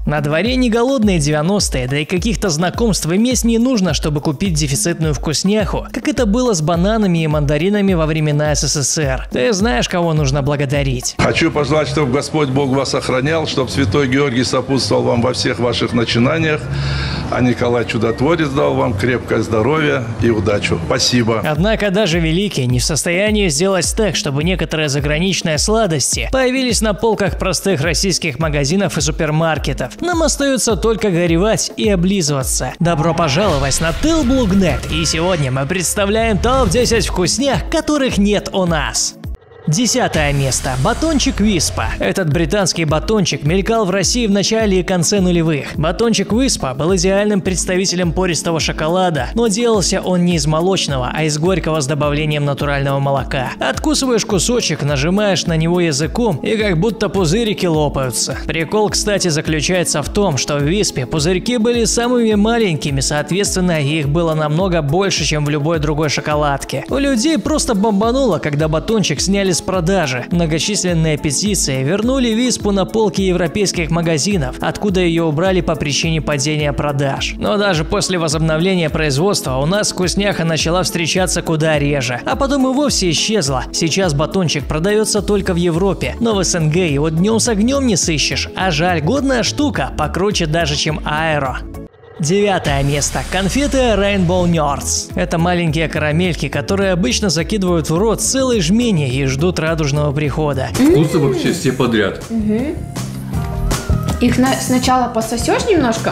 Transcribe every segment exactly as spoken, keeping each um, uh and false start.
На дворе не голодные девяностые, да и каких-то знакомств иметь не нужно, чтобы купить дефицитную вкусняху, как это было с бананами и мандаринами во времена СССР. Ты знаешь, кого нужно благодарить. Хочу пожелать, чтобы Господь Бог вас охранял, чтобы Святой Георгий сопутствовал вам во всех ваших начинаниях, а Николай Чудотворец дал вам крепкое здоровье и удачу. Спасибо. Однако даже великий не в состоянии сделать так, чтобы некоторые заграничные сладости появились на полках простых российских магазинов и супермаркетов. Нам остается только горевать и облизываться. Добро пожаловать на Тылблогнет, и сегодня мы представляем топ десять вкуснях, которых нет у нас. Десятое место. Батончик Виспа. Этот британский батончик мелькал в России в начале и конце нулевых. Батончик Виспа был идеальным представителем пористого шоколада, но делался он не из молочного, а из горького с добавлением натурального молока. Откусываешь кусочек, нажимаешь на него языком, и как будто пузырики лопаются. Прикол, кстати, заключается в том, что в Виспе пузырьки были самыми маленькими, соответственно, их было намного больше, чем в любой другой шоколадке. У людей просто бомбануло, когда батончик сняли с продажи. Многочисленные петиции вернули Виспу на полки европейских магазинов, откуда ее убрали по причине падения продаж. Но даже после возобновления производства у нас вкусняха начала встречаться куда реже, а потом и вовсе исчезла. Сейчас батончик продается только в Европе, но в СНГ его днем с огнем не сыщешь, а жаль, годная штука, покруче даже, чем Аэро. Девятое место. Конфеты Rainbow Nerds. Это маленькие карамельки, которые обычно закидывают в рот целые жмени и ждут радужного прихода. Вкусы вообще все подряд. Угу. Их на сначала пососешь немножко,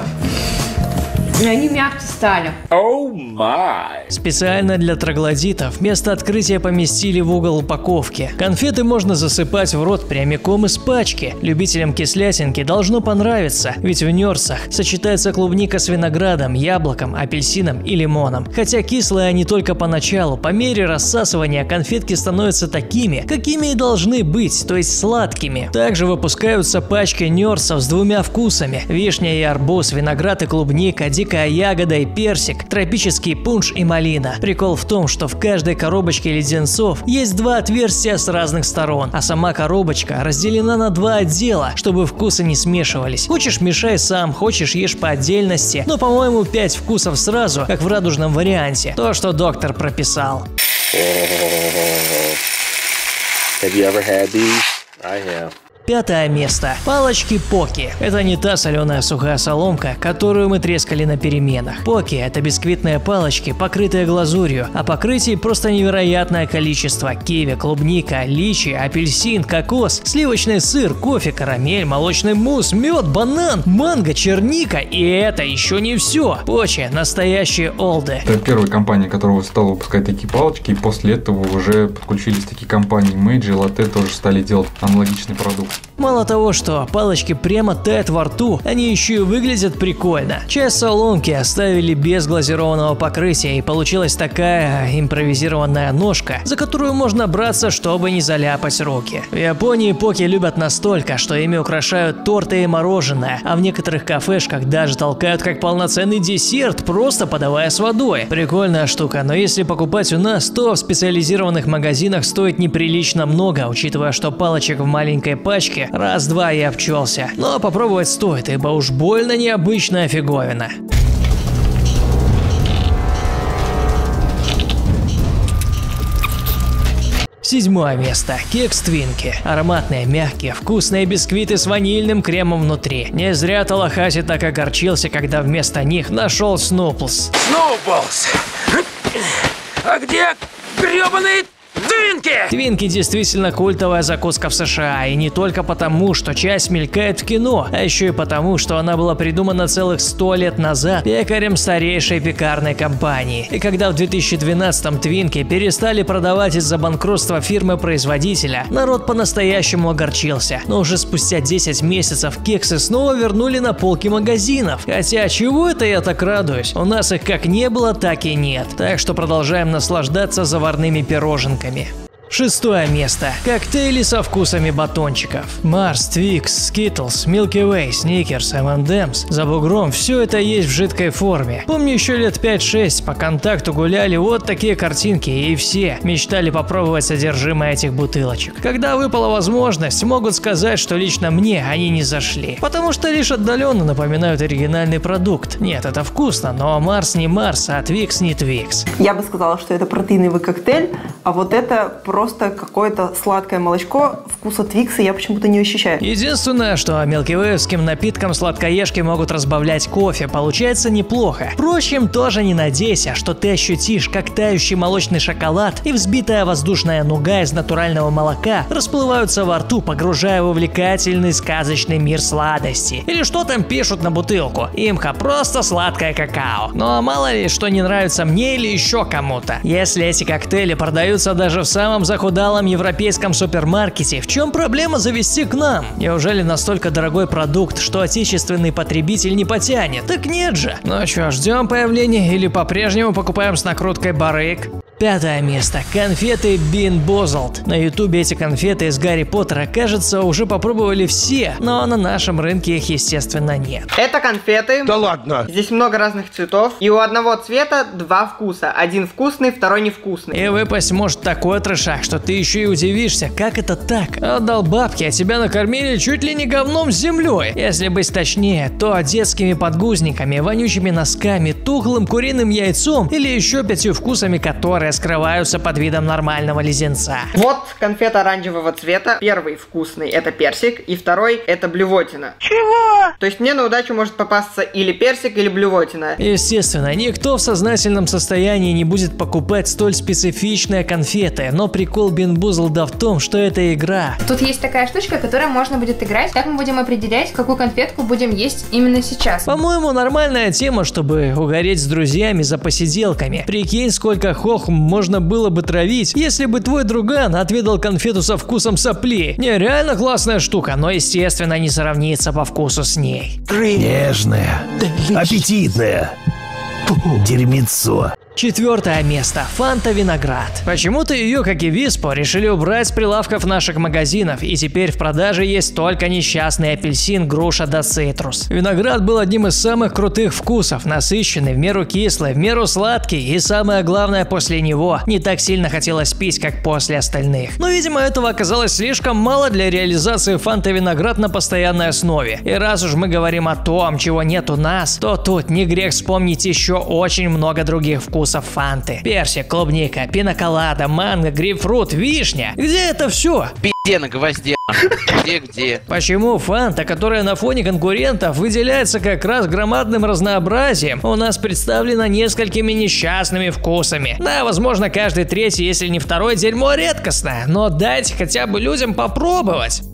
и они мягче стали. Oh my. Специально для троглодитов место открытия поместили в угол упаковки. Конфеты можно засыпать в рот прямиком из пачки. Любителям кислятинки должно понравиться, ведь в нерсах сочетается клубника с виноградом, яблоком, апельсином и лимоном. Хотя кислые они только поначалу, по мере рассасывания конфетки становятся такими, какими и должны быть, то есть сладкими. Также выпускаются пачки нерсов с двумя вкусами: вишня и арбуз, виноград и клубника, дикая ягода и персик, тропический пунш и малина. Прикол в том, что в каждой коробочке леденцов есть два отверстия с разных сторон, а сама коробочка разделена на два отдела, чтобы вкусы не смешивались. Хочешь — мешай сам, хочешь — ешь по отдельности, но, по-моему, пять вкусов сразу, как в радужном варианте. То, что доктор прописал. Have you ever had these? I have. Пятое место. Палочки Поки. Это не та соленая сухая соломка, которую мы трескали на переменах. Поки – это бисквитные палочки, покрытые глазурью, а покрытий просто невероятное количество: киви, клубника, личи, апельсин, кокос, сливочный сыр, кофе, карамель, молочный мусс, мед, банан, манго, черника. И это еще не все. Почи – настоящие олды. Это первая компания, которая стала выпускать такие палочки, и после этого уже подключились такие компании Мэйджи и Латте, тоже стали делать аналогичный продукт. Мало того, что палочки прямо тают во рту, они еще и выглядят прикольно. Часть соломки оставили без глазированного покрытия, и получилась такая импровизированная ножка, за которую можно браться, чтобы не заляпать руки. В Японии поки любят настолько, что ими украшают торты и мороженое, а в некоторых кафешках даже толкают как полноценный десерт, просто подавая с водой. Прикольная штука, но если покупать у нас, то в специализированных магазинах стоит неприлично много, учитывая, что палочек в маленькой пачке раз-два и обчелся. Но попробовать стоит, ибо уж больно необычная фиговина. Седьмое место. Кекс Твинки. Ароматные, мягкие, вкусные бисквиты с ванильным кремом внутри. Не зря Талахаси так огорчился, когда вместо них нашел Снуплс. Snowballs! А где гребаные Твинки? Твинки действительно культовая закуска в США, и не только потому, что часть мелькает в кино, а еще и потому, что она была придумана целых сто лет назад пекарем старейшей пекарной компании. И когда в две тысячи двенадцатом Твинки перестали продавать из-за банкротства фирмы-производителя, народ по-настоящему огорчился. Но уже спустя десять месяцев кексы снова вернули на полки магазинов. Хотя чего это я так радуюсь? У нас их как не было, так и нет. Так что продолжаем наслаждаться заварными пироженками. Шестое место. Коктейли со вкусами батончиков. Марс, Твикс, Скитлс, Милки Вей, Сникерс, эм энд эмс. За бугром все это есть в жидкой форме. Помню, еще лет пять-шесть по контакту гуляли вот такие картинки, и все мечтали попробовать содержимое этих бутылочек. Когда выпала возможность, могут сказать, что лично мне они не зашли. Потому что лишь отдаленно напоминают оригинальный продукт. Нет, это вкусно, но Марс не Марс, а Твикс не Твикс. Я бы сказала, что это протеиновый коктейль, а вот это просто какое-то сладкое молочко. Вкуса Твикса я почему-то не ощущаю. Единственное, что милкивеевским напиткам сладкоежки могут разбавлять кофе, получается неплохо. Впрочем, тоже не надейся, что ты ощутишь, как тающий молочный шоколад и взбитая воздушная нуга из натурального молока расплываются во рту, погружая в увлекательный сказочный мир сладости. Или что там пишут на бутылку? Имха, просто сладкое какао. Но мало ли, что не нравится мне или еще кому-то. Если эти коктейли продаются даже в самом захудалом европейском супермаркете, в чем проблема завести к нам? Неужели настолько дорогой продукт, что отечественный потребитель не потянет? Так нет же. Ну что, ждем появления или по-прежнему покупаем с накруткой барык? Пятое место. Конфеты Bean Boozled. На ютубе эти конфеты из Гарри Поттера, кажется, уже попробовали все, но на нашем рынке их, естественно, нет. Это конфеты. Да ладно. Здесь много разных цветов. И у одного цвета два вкуса. Один вкусный, второй невкусный. И выпасть может такой трешак, что ты еще и удивишься, как это так? Отдал бабки, а тебя накормили чуть ли не говном с землей. Если быть точнее, то детскими подгузниками, вонючими носками, тухлым куриным яйцом или еще пятью вкусами, которые скрываются под видом нормального лизенца. Вот конфета оранжевого цвета. Первый вкусный — это персик, и второй — это блювотина. Чего? То есть мне на удачу может попасться или персик, или блювотина. Естественно, никто в сознательном состоянии не будет покупать столь специфичные конфеты, но прикол Bean Boozled в том, что это игра. Тут есть такая штучка, которая можно будет играть. Как мы будем определять, какую конфетку будем есть именно сейчас? По-моему, нормальная тема, чтобы угореть с друзьями за посиделками. Прикинь, сколько хох можно было бы травить, если бы твой друган отведал конфету со вкусом сопли. Нереально классная штука, но естественно не сравнится по вкусу с ней. Нежная, аппетитная, дерьмецо. Четвертое место. Фанта Виноград. Почему-то ее, как и Виспо, решили убрать с прилавков наших магазинов, и теперь в продаже есть только несчастный апельсин, груша да цитрус. Виноград был одним из самых крутых вкусов, насыщенный, в меру кислый, в меру сладкий, и самое главное, после него не так сильно хотелось пить, как после остальных. Но, видимо, этого оказалось слишком мало для реализации Фанта Виноград на постоянной основе. И раз уж мы говорим о том, чего нет у нас, то тут не грех вспомнить еще очень много других вкусов фанты. Персик, клубника, пиноколада, манго, грейпфрут, вишня. Где это все? Пи***е на гвозде. Где-где? Почему фанта, которая на фоне конкурентов выделяется как раз громадным разнообразием, у нас представлена несколькими несчастными вкусами? Да, возможно, каждый третий, если не второй, дерьмо редкостное, но дайте хотя бы людям попробовать.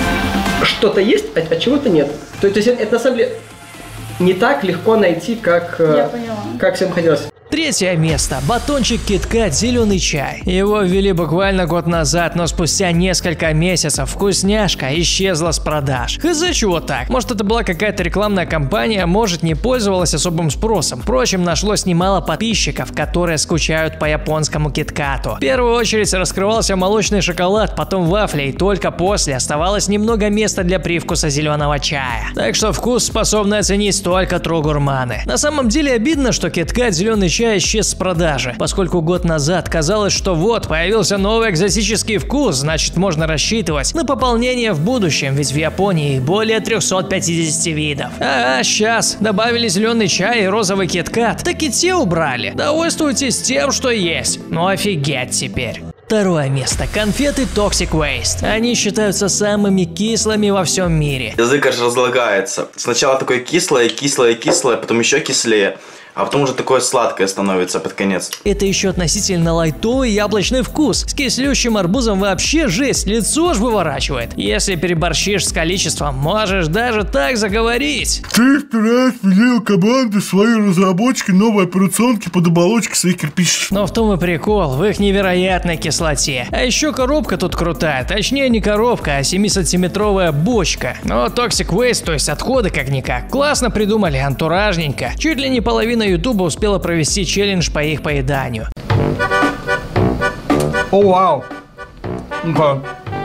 Что-то есть, а, а чего-то нет. То, то есть это, это на самом деле не так легко найти, как, как всем хотелось. Третье место. Батончик KitKat зеленый чай. Его ввели буквально год назад, но спустя несколько месяцев вкусняшка исчезла с продаж. Из-за чего так? Может, это была какая-то рекламная кампания, может, не пользовалась особым спросом. Впрочем, нашлось немало подписчиков, которые скучают по японскому KitKat. В первую очередь раскрывался молочный шоколад, потом вафли, и только после оставалось немного места для привкуса зеленого чая. Так что вкус способны оценить только тру-гурманы. На самом деле обидно, что KitKat зеленый чай исчез с продажи, поскольку год назад казалось, что вот появился новый экзотический вкус, значит можно рассчитывать на пополнение в будущем, ведь в Японии более трёхсот пятидесяти видов. А сейчас добавили зеленый чай и розовый KitKat, так и те убрали. Довольствуйтесь тем, что есть. Ну офигеть теперь. Второе место. Конфеты Toxic Waste. Они считаются самыми кислыми во всем мире. Язык аж разлагается. Сначала такое кислое, кислое, кислое, потом еще кислее. А потом уже такое сладкое становится под конец. Это еще относительно лайтовый яблочный вкус. С кислющим арбузом вообще жесть, лицо ж выворачивает. Если переборщишь с количеством, можешь даже так заговорить. Ты вторая видел команды своей разработки новой операционки под оболочкой своих кирпичей. Но в том и прикол, в их невероятной кислоте. А еще коробка тут крутая. Точнее не коробка, а семисантиметровая бочка. Но Toxic Waste, то есть отходы как-никак. Классно придумали, антуражненько. Чуть ли не половина Ютуба успела провести челлендж по их поеданию. О, вау! Да.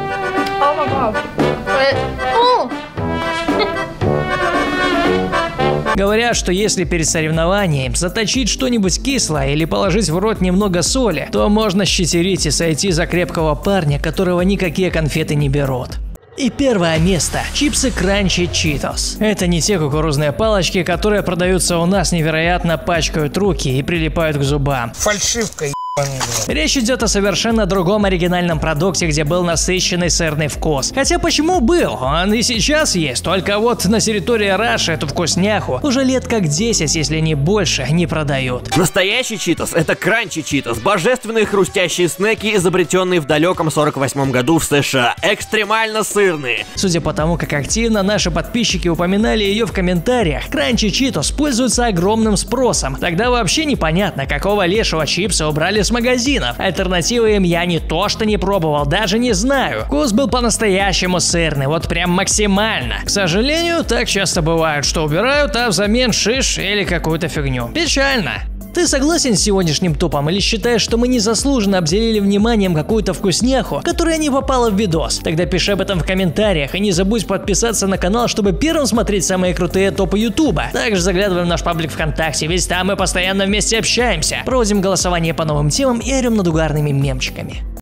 Говорят, что если перед соревнованием заточить что-нибудь кислое или положить в рот немного соли, то можно щетерить и сойти за крепкого парня, которого никакие конфеты не берут. И первое место – чипсы Crunchy Cheetos. Это не те кукурузные палочки, которые продаются у нас, невероятно пачкают руки и прилипают к зубам. Фальшивка, ебаный. Речь идет о совершенно другом оригинальном продукте, где был насыщенный сырный вкус. Хотя почему был? Он и сейчас есть, только вот на территории Раши эту вкусняху уже лет как десять, если не больше, не продают. Настоящий Читос — это Crunchy Cheetos, божественные хрустящие снеки, изобретенные в далеком сорок восьмом году в США, экстремально сырные. Судя по тому, как активно наши подписчики упоминали ее в комментариях, Crunchy Cheetos пользуется огромным спросом. Тогда вообще непонятно, какого лешего чипсы убрали с магазинов. Альтернативы им я не то что не пробовал, даже не знаю. Вкус был по-настоящему сырный, вот прям максимально. К сожалению, так часто бывает, что убирают, а взамен шиш или какую-то фигню. Печально. Ты согласен с сегодняшним топом или считаешь, что мы незаслуженно обделили вниманием какую-то вкусняху, которая не попала в видос? Тогда пиши об этом в комментариях и не забудь подписаться на канал, чтобы первым смотреть самые крутые топы ютуба. Также заглядывай в наш паблик ВКонтакте, ведь там мы постоянно вместе общаемся, проводим голосование по новым темам и орем над угарными мемчиками.